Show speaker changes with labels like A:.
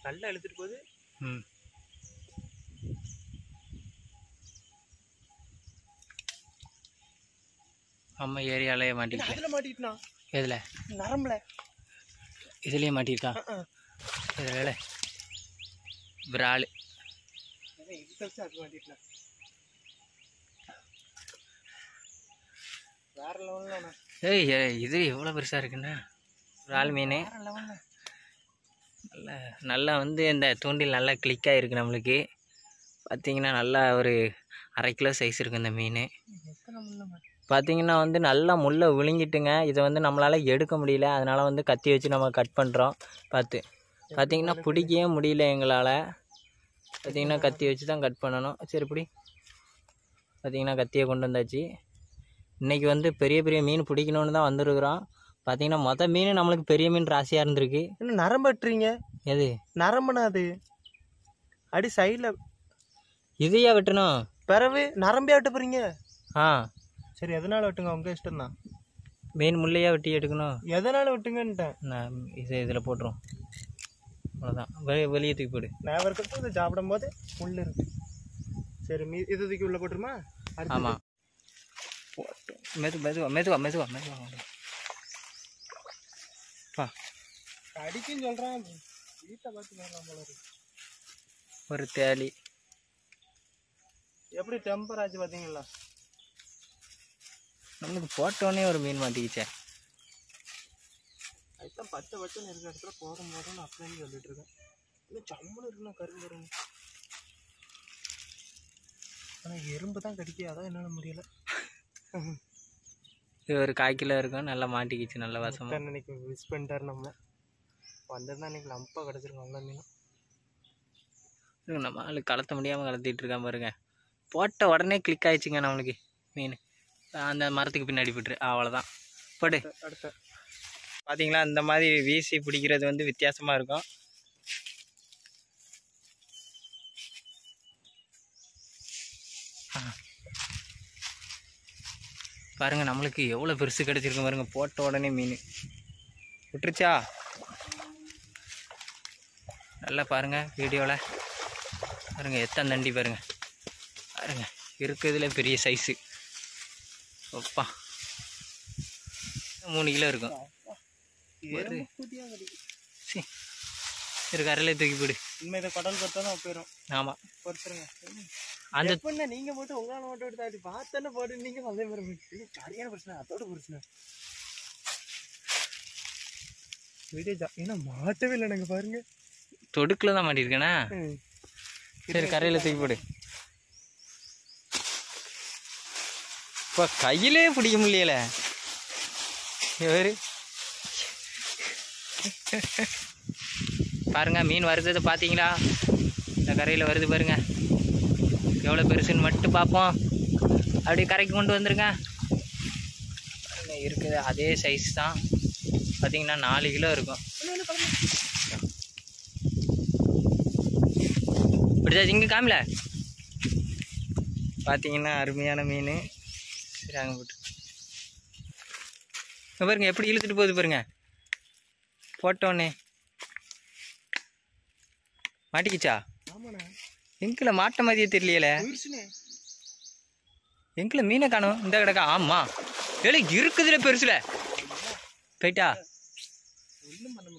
A: நல்லா இழுத்துட்டு போகுது.
B: நம்ம ஏரியாலே மாட்டிக்கிட்டு.
A: அதில் மாட்டிக்கிட்டா?
B: எதில்?
A: நரம்புல.
B: இதுலேயே மாட்டியிருக்கா? இதில் விரால்.
A: அது மாட்டிக்கிட்டா வேற லெவலில்.
B: ஏய் இது எவ்வளோ பெருசாக இருக்குண்ணா விரால் மீன். நல்லா வந்து இந்த தூண்டில் நல்லா கிளிக்காக இருக்குது நம்மளுக்கு. பார்த்திங்கன்னா நல்லா ஒரு 1/2 கிலோ சைஸ் இருக்குது இந்த மீன். பார்த்திங்கன்னா வந்து நல்லா முள்ளை விழுங்கிட்டுங்க. இதை வந்து நம்மளால் எடுக்க முடியல, அதனால் வந்து கத்தி வச்சு நம்ம கட் பண்ணுறோம். பார்த்திங்கன்னா பிடிக்கவே முடியல எங்களால். பார்த்திங்கன்னா கத்தி வச்சு தான் கட் பண்ணணும். சரி இப்படி பார்த்திங்கன்னா கத்தியை கொண்டு வந்தாச்சு. இன்றைக்கி வந்து பெரிய பெரிய மீன் பிடிக்கணுன்னு தான் வந்துருக்குறோம். பார்த்திங்கன்னா மீன் நம்மளுக்கு பெரிய மீன் ராசியாக இருந்திருக்கு.
A: இன்னும் நரம்பு வெட்டுறீங்க? எது நரம்புனா? அது அடி சைடில்
B: இதையா வெட்டணும்?
A: பிறவு நரம்பே வெட்ட போகிறீங்க?
B: சரி,
A: எதனால் வெட்டுங்க, உங்கள் இஷ்டம் தான்.
B: மீன் முள்ளையா வெட்டி எடுக்கணும்.
A: எதனால் வெட்டுங்கன்ட்டேன்
B: நான். இதில் போட்டுரும், அவ்வளோதான். வெளியே தூக்கி போடு.
A: நான் இருக்கிறது இதை சாப்பிடும் போது முள் இருக்கு. சரி, இது தூக்கி உள்ளே போட்டுருமா?
B: ஆமாம், போட்டு மெதுவா
A: அடிக்குன்னு சொல்கிறேன். வீட்டை பார்த்து வரலாம் போல இருக்கு.
B: ஒரு தேலி
A: எப்படி டெம்பர் ஆச்சு பார்த்தீங்களா?
B: நம்மளுக்கு போட்டோன்னே ஒரு மீன் மாட்டிக்கிச்சே.
A: அதுதான் 10 வருஷம் இருக்கிற இடத்துல போதும் அப்படின்னு சொல்லிட்டு இருக்கேன். இன்னும் சம்மனு இருக்குண்ணா, கரும்பு கரும்பு. ஆனால் எறும்பு தான் கடிக்க, அதான் என்னால் முடியலை.
B: இது ஒரு 1/4 கிலோ இருக்கும். நல்லா மாட்டிக்கிச்சு, நல்ல வாசமாக.
A: இன்னைக்கு மிஸ் பண்ணிட்டார். நம்ம வந்திருந்தா இன்னைக்கு லம்பாக கிடச்சிருக்கோம் நல்ல மீன்.
B: நம்ம ஆள் கலத்த முடியாமல் கலத்திட்டு இருக்கான் பாருங்க. போட்ட உடனே கிளிக் ஆயிடுச்சுங்க நம்மளுக்கு மீன். அந்த மரத்துக்கு பின்னாடி போட்டுரு, அவ்வளோதான். போட்டு
A: அடுத்த
B: பார்த்தீங்களா, இந்த மாதிரி வீசி பிடிக்கிறது வந்து வித்தியாசமாக இருக்கும். பாருங்கள் நம்மளுக்கு எவ்வளோ பெருசு கிடச்சிருக்கு பாருங்க. போட்ட உடனே மீன் விட்டுருச்சா? நல்லா பாருங்கள் வீடியோவில் பாருங்கள், எத்தனை தண்டி பாருங்கள். இருக்கிறதுல பெரிய சைஸு. ஒப்பா 3 கிலோ இருக்கும். சரி, கரையில தூக்கி போடு.
A: இனிமேல் இதை கடல் பொறுத்தா தான் போயிடும்.
B: ஆமாம்,
A: பொறுத்துருங்க.
B: அந்த
A: பொண்ணை நீங்கள் மட்டும் உங்களால் மட்டும் எடுத்தாடி பார்த்தோன்னே போட்டு நீங்கள் அதே மாதிரி சரியான பிரச்சனை. அதோட பிரச்சனை வீடியோ இன்னும் மாட்டவே இல்லை. நாங்கள் பாருங்க
B: தொடுக்கில் தான் மாட்டிருக்கேண்ணா. சரி, கரையில் தூக்கி போடு. இப்போ கையிலே பிடிக்க முடியல. பாருங்க மீன் வருது பார்த்தீங்களா? இந்த கரையில் வருது பாருங்க, எவ்வளோ பெருசுன்னு மட்டும் பார்ப்போம். அப்படியே கரைக்கு கொண்டு வந்துருங்க. இருக்குது அதே சைஸ் தான். பார்த்தீங்கன்னா 4 கிலோ இருக்கும். இப்படிதான் இங்கே காமில. பார்த்தீங்கன்னா அருமையான மீன். சரி, அங்கே போட்டு பாருங்க எப்படி இழுத்துட்டு போகுது பாருங்க. போட்டோன்னே மாட்டிக்கிச்சா? எங்கில் மாட்ட மாதிரியே தெரியல. எங்கில் மீனை காணும். இந்த கிடக்கா? ஆமாம், இருக்குதுல பெருசுல போயிட்டா. ஒன்றும் பண்ண